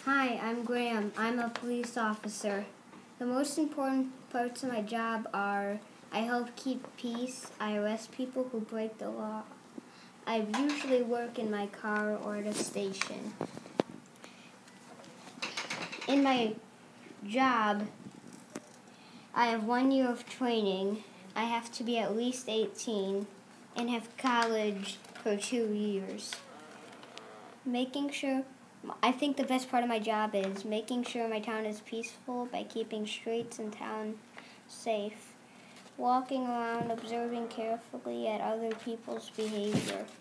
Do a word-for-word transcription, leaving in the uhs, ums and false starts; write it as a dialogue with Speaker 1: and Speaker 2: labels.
Speaker 1: Hi, I'm Graham. I'm a police officer. The most important parts of my job are I help keep peace, I arrest people who break the law. I usually work in my car or at a station. In my job, I have one year of training. I have to be at least eighteen and have college for two years. Making sure, I think the best part of my job is making sure my town is peaceful by keeping streets and town safe, walking around observing carefully at other people's behavior.